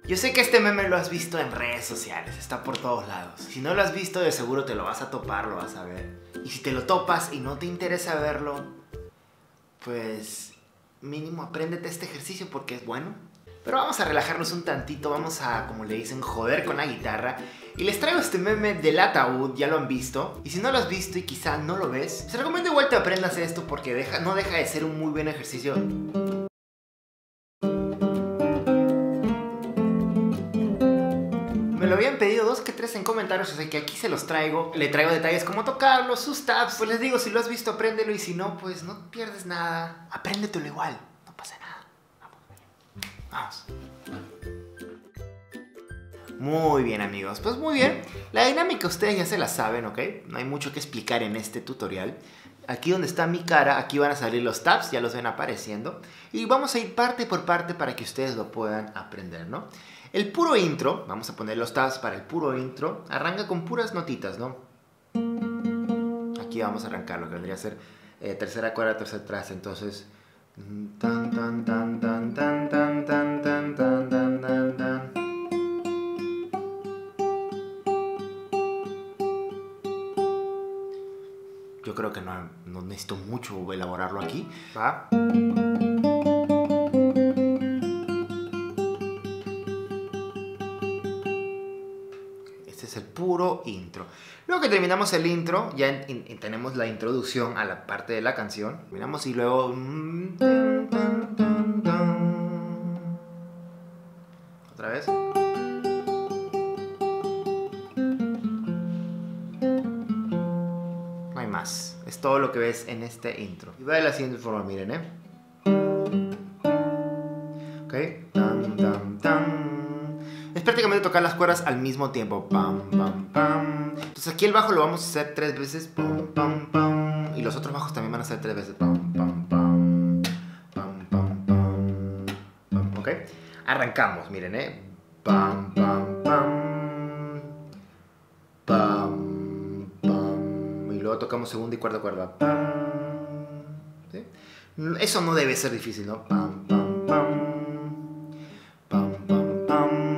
Yo sé que este meme lo has visto en redes sociales, está por todos lados. Si no lo has visto, de seguro te lo vas a topar, lo vas a ver. Y si te lo topas y no te interesa verlo, pues mínimo apréndete este ejercicio porque es bueno. Pero vamos a relajarnos un tantito, vamos a, como le dicen, joder con la guitarra. Y les traigo este meme del ataúd, ya lo han visto. Y si no lo has visto y quizá no lo ves, te recomiendo igual te aprendas esto porque no deja de ser un muy buen ejercicio. Me lo habían pedido 2 que 3 en comentarios, así que aquí se los traigo. Le traigo detalles como tocarlo, sus tabs. Pues les digo, si lo has visto, apréndelo. Y si no, pues no pierdes nada. Apréndetelo igual, no pasa nada. Vamos. Muy bien, amigos, pues muy bien. La dinámica ustedes ya se la saben, ¿ok? No hay mucho que explicar en este tutorial. Aquí donde está mi cara, aquí van a salir los tabs, ya los ven apareciendo. Y vamos a ir parte por parte para que ustedes lo puedan aprender, ¿no? El puro intro, vamos a poner los tabs para el puro intro, arranca con puras notitas, ¿no? Aquí vamos a arrancar lo que vendría a ser tercera cuerda, tercer traste, entonces... Tan, tan, tan, tan, tan, tan, tan, tan, tan, tan, tan, tan. Yo creo que no necesito mucho elaborarlo aquí. ¿Va? Este es el puro intro. Luego que terminamos el intro, ya tenemos la introducción a la parte de la canción. Terminamos y luego... Otra vez. No hay más. Es todo lo que ves en este intro. Y va de la siguiente forma, miren, ¿eh? Ok. Tam, tam, tam. Es prácticamente tocar las cuerdas al mismo tiempo. Pam, pam, pam. Entonces aquí el bajo lo vamos a hacer 3 veces. Pam, pam, pam. Y los otros bajos también van a ser 3 veces. Pam, pam, pam. Pam, pam, pam. Pam. Ok. Arrancamos, miren, ¿eh? Pam, pam, pam. Pam, pam. Y luego tocamos segunda y cuarta cuerda. Pam. ¿Sí? Eso no debe ser difícil, ¿no? Pam, pam, pam. Pam, pam, pam.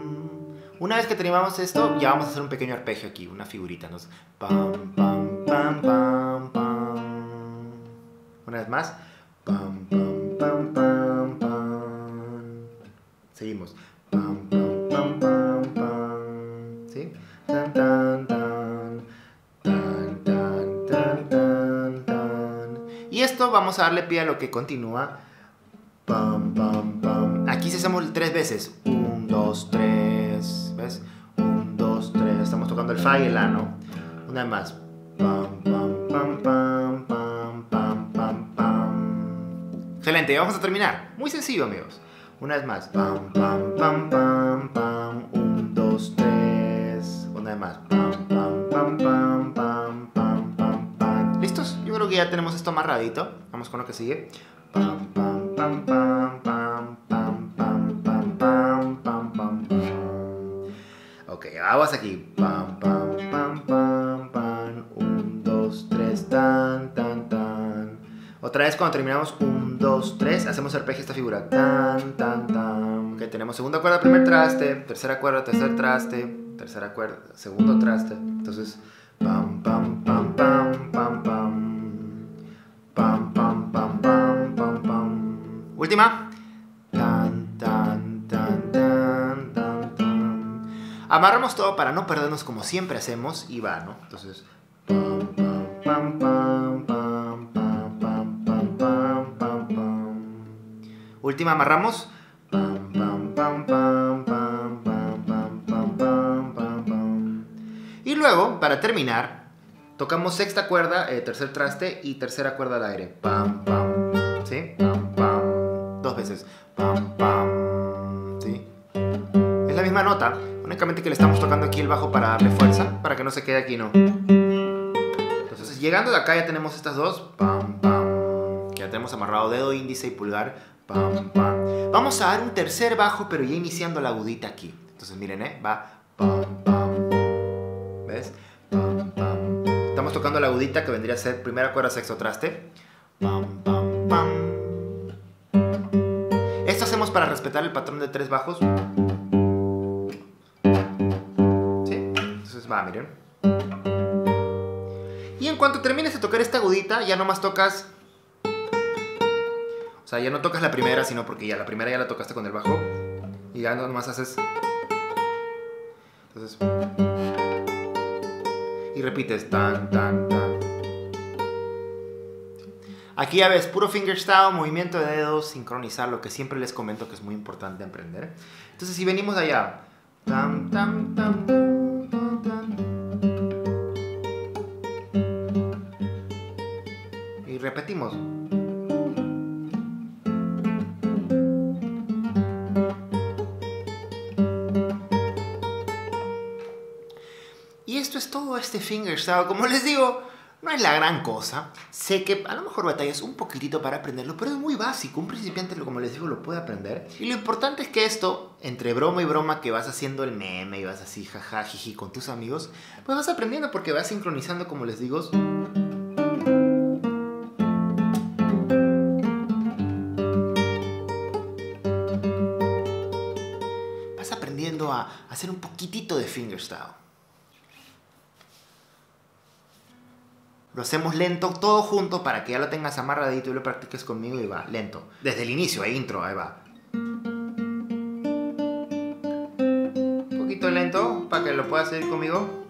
Una vez que terminamos esto, ya vamos a hacer un pequeño arpegio aquí, una figurita, ¿no? Pam, pam, pam, pam, pam. Una vez más. Pam, pam, pam, pam, pam. Seguimos. Pam, pam, pam, pam, pam. ¿Sí? Tan, tan, tan. Tan, tan, tan, tan, tan. Y esto vamos a darle pie a lo que continúa. Pam, pam, pam. Aquí se hacemos 3 veces. 1, 2, 3. ¿Ves? 1, 2, 3. Estamos tocando el fa y el la, ¿no? Una vez más. Pam, pam, pam, pam, pam, pam, pam, pam. Excelente, vamos a terminar. Muy sencillo, amigos. Una vez más. Pam, pam, pam, pam, pam. 1, 2, 3. Una vez más. Pam, pam, pam, pam, pam, pam, pam, pam. ¿Listos? Yo creo que ya tenemos esto amarradito. Vamos con lo que sigue. Pam, pam, pam, pam, pam, pam, pam, pam, pam, pam, pam, pam. Ok, vamos aquí. Pam, pam, pam, pam, pam. 1, 2, 3, tan, tan, tan. Otra vez cuando terminamos 1, 2, 3, hacemos arpegio esta figura. Tan, tan, tan. Ok, tenemos segunda cuerda, primer traste, tercera cuerda, tercer traste, tercera cuerda, segundo traste. Entonces, pam, pam, pam, pam, pam, pam. Pam, pam, pam, pam, pam, pam. Última. Tan, tan, tan, tan, tan, tan. Amarramos todo para no perdernos como siempre hacemos y va, ¿no? Entonces, pam, pam, pam, pam, pam, pam, pam, pam, pam, pam. Última, amarramos. Pam, pam, pam, pam, pam, pam, pam, pam, pam, pam, pam. Y luego, para terminar, tocamos sexta cuerda, tercer traste y tercera cuerda al aire. Pam, pam. ¿Sí? Pam, pam. 2 veces. Pam, pam. ¿Sí? Es la misma nota, únicamente que le estamos tocando aquí el bajo para darle fuerza, para que no se quede aquí, ¿no? Entonces, llegando de acá ya tenemos estas dos. Pam, pam. Que ya tenemos amarrado dedo índice y pulgar. Pam, pam. Vamos a dar un tercer bajo, pero ya iniciando la agudita aquí. Entonces, miren, va. Pam, pam. ¿Ves? Pam, pam. Estamos tocando la agudita que vendría a ser primera cuerda, sexto traste. Pam, pam, pam. Esto hacemos para respetar el patrón de 3 bajos. va, miren. Y en cuanto termines de tocar esta agudita, ya nomás tocas... O sea, ya no tocas la primera, sino porque ya la primera ya la tocaste con el bajo. Y ya nomás haces... Entonces... Y repites tan, tan, tan. Aquí ya ves, puro fingerstyle, movimiento de dedos, sincronizar, lo que siempre les comento que es muy importante aprender. Entonces si venimos de allá... Tam, tam, tam, tam, tam, tam. Y repetimos. Y esto es todo este fingerstyle. Como les digo, no es la gran cosa. Sé que a lo mejor batallas un poquitito para aprenderlo, pero es muy básico. Un principiante, como les digo, lo puede aprender. Y lo importante es que esto, entre broma y broma, que vas haciendo el meme y vas así jaja, jiji con tus amigos, pues vas aprendiendo porque vas sincronizando, como les digo. Vas aprendiendo a hacer un poquitito de fingerstyle. Lo hacemos lento, todo junto, para que ya lo tengas amarradito y lo practiques conmigo y va, lento. Desde el inicio, intro, ahí va. Un poquito lento, para que lo puedas hacer conmigo.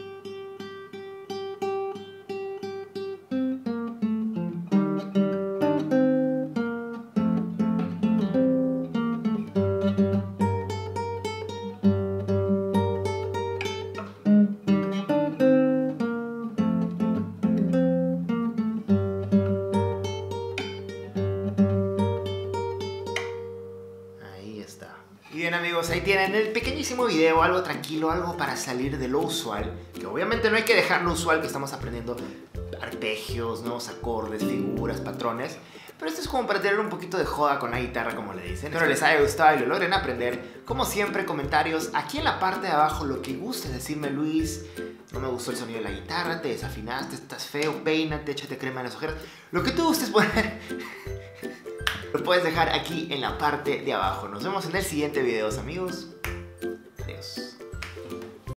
Y bien amigos, ahí tienen el pequeñísimo video, algo tranquilo, algo para salir de lo usual, que obviamente no hay que dejar lo usual, que estamos aprendiendo arpegios, nuevos acordes, figuras, patrones, pero esto es como para tener un poquito de joda con la guitarra, como le dicen. Espero les haya gustado y lo logren aprender. Como siempre, comentarios aquí en la parte de abajo, lo que gustes decirme. Luis, no me gustó el sonido de la guitarra, te desafinaste, estás feo, peínate, échate crema en las ojeras, lo que tú gustes poner. Lo puedes dejar aquí en la parte de abajo. Nos vemos en el siguiente video, amigos.